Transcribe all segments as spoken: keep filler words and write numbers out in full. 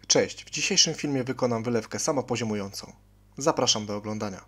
Cześć, w dzisiejszym filmie wykonam wylewkę samopoziomującą. Zapraszam do oglądania.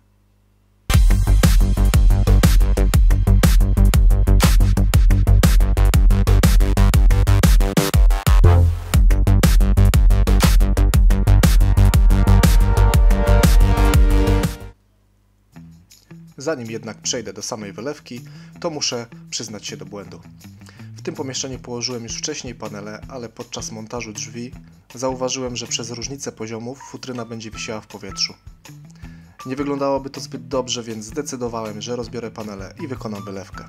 Zanim jednak przejdę do samej wylewki, to muszę przyznać się do błędu. W tym pomieszczeniu położyłem już wcześniej panele, ale podczas montażu drzwi zauważyłem, że przez różnicę poziomów futryna będzie wisiała w powietrzu. Nie wyglądałoby to zbyt dobrze, więc zdecydowałem, że rozbiorę panele i wykonam wylewkę.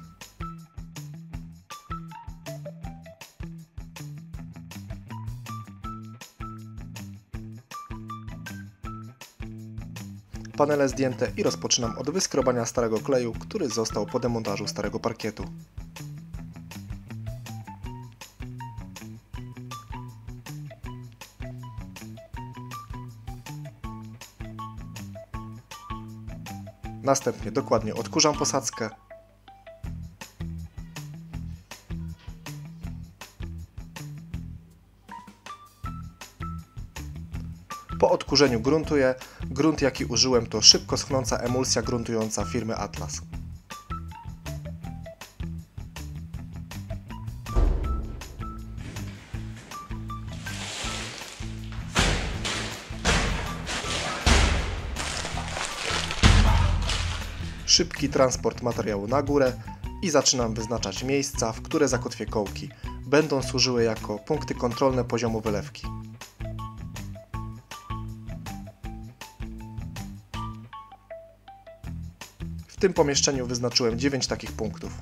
Panele zdjęte i rozpoczynam od wyskrobania starego kleju, który został po demontażu starego parkietu. Następnie dokładnie odkurzam posadzkę. Po odkurzeniu gruntuję. Grunt, jaki użyłem, to szybko schnąca emulsja gruntująca firmy Atlas. Szybki transport materiału na górę i zaczynam wyznaczać miejsca, w które zakotwię kołki. Będą służyły jako punkty kontrolne poziomu wylewki. W tym pomieszczeniu wyznaczyłem dziewięć takich punktów.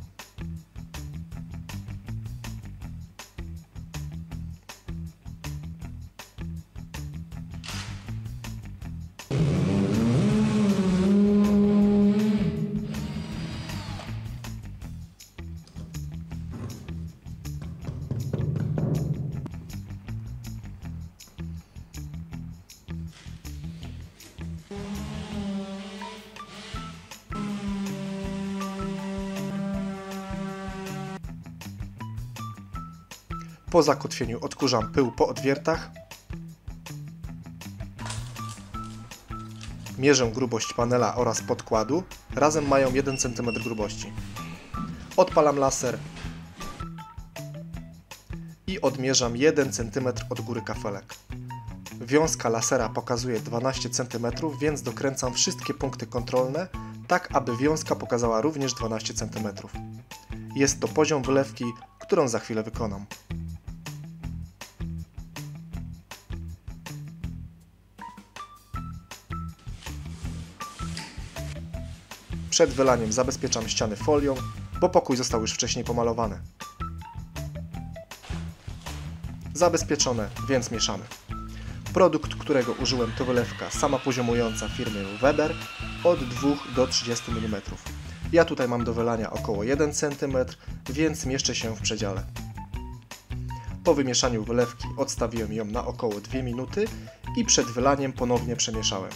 Po zakotwieniu odkurzam pył po odwiertach. Mierzę grubość panela oraz podkładu. Razem mają jeden centymetr grubości. Odpalam laser i odmierzam jeden centymetr od góry kafelek. Wiązka lasera pokazuje dwanaście centymetrów, więc dokręcam wszystkie punkty kontrolne, tak aby wiązka pokazała również dwanaście centymetrów. Jest to poziom wylewki, którą za chwilę wykonam. Przed wylaniem zabezpieczam ściany folią, bo pokój został już wcześniej pomalowany. Zabezpieczone, więc mieszamy. Produkt, którego użyłem, to wylewka samopoziomująca firmy Weber od dwóch do trzydziestu milimetrów. Ja tutaj mam do wylania około jeden centymetr, więc mieszczę się w przedziale. Po wymieszaniu wylewki odstawiłem ją na około dwie minuty i przed wylaniem ponownie przemieszałem.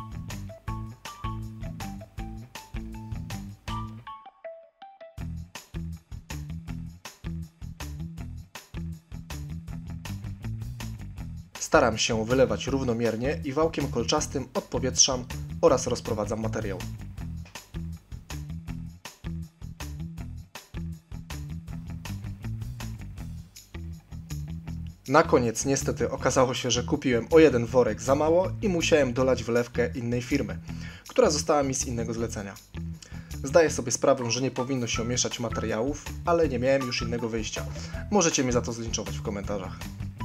Staram się wylewać równomiernie i wałkiem kolczastym odpowietrzam oraz rozprowadzam materiał. Na koniec niestety okazało się, że kupiłem o jeden worek za mało i musiałem dolać wylewkę innej firmy, która została mi z innego zlecenia. Zdaję sobie sprawę, że nie powinno się mieszać materiałów, ale nie miałem już innego wyjścia. Możecie mnie za to zlinczować w komentarzach.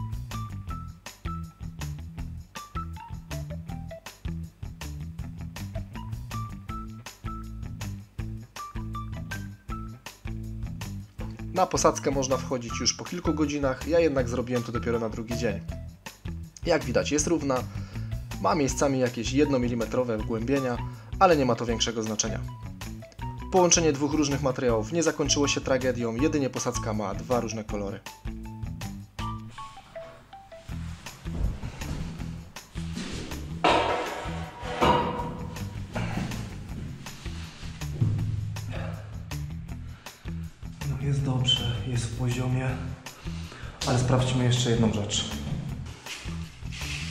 Na posadzkę można wchodzić już po kilku godzinach, ja jednak zrobiłem to dopiero na drugi dzień. Jak widać, jest równa, ma miejscami jakieś jednomilimetrowe wgłębienia, ale nie ma to większego znaczenia. Połączenie dwóch różnych materiałów nie zakończyło się tragedią, jedynie posadzka ma dwa różne kolory. Jest dobrze, jest w poziomie, ale sprawdźmy jeszcze jedną rzecz.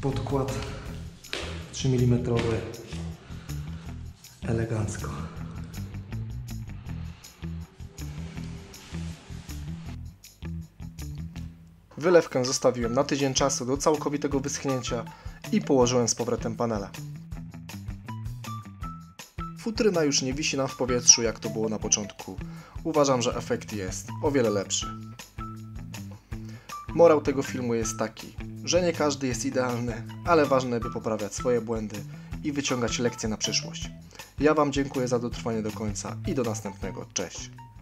podkład trzy milimetry elegancko. Wylewkę zostawiłem na tydzień czasu do całkowitego wyschnięcia i położyłem z powrotem panele. Futryna już nie wisi nam w powietrzu, jak to było na początku. Uważam, że efekt jest o wiele lepszy. Morał tego filmu jest taki, że nie każdy jest idealny, ale ważne, by poprawiać swoje błędy i wyciągać lekcje na przyszłość. Ja Wam dziękuję za dotrwanie do końca i do następnego. Cześć!